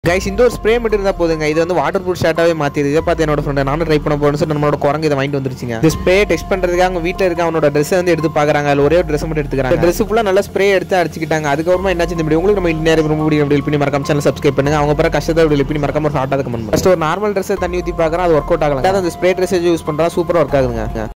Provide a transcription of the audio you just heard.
Guys இந்த ஒரு spray மட்டும் இருந்தால் போதுங்க. இது வந்து வாட்டர் ப்ரூஃப் ஷர்ட்டாகவே மாற்றிடுது. இதை பார்த்து என்னோட ஃப்ரெண்ட் நானும் ட்ரை பண்ண போகணும்னு சொல்லி நம்மளோட குரங்கு இதை வாங்கிட்டு வந்துருச்சுங்க. இந்த ஸ்ப்ரே டெஸ்ட் பண்ணுறதுக்கு அவங்க வீட்டில் இருக்க அவனோட ட்ரெஸ்ஸை வந்து எடுத்து பார்க்குறாங்க. அதில் ஒரே ஒரு ட்ரெஸ் மட்டும் எடுத்துக்கிறாங்க. ட்ரெஸ் ஃபுல்லாக நல்லா ஸ்ப்ரே எடுத்து அடிச்சுக்கிட்டாங்க. அதுக்கப்புறமா என்னாச்சு இந்த வீடியோ உங்களுக்கு நம்ம இந்தியா ரொம்ப பிடிக்கும். அப்படி பண்ணி மறக்காம சேனல் சப்ஸ்கிரைப் பண்ணுங்க. அவங்க பிற கஷ்டத்தை அப்படி பண்ணி மறக்காம ஒரு ஹார்ட்டாக கமெண்ட் பண்ணுங்க. ஃபர்ஸ்ட் ஒரு நார்மல் ட்ரெஸ்ஸை தண்ணி ஊற்றி பார்க்குறேன், அது ஒர்க் அவுட் ஆகலாம். அந்த ஸ்ப்ரே ட்ரெஸ் யூஸ் பண்ணுறா சூப்பராக ஒர்க் ஆகுதுங்க.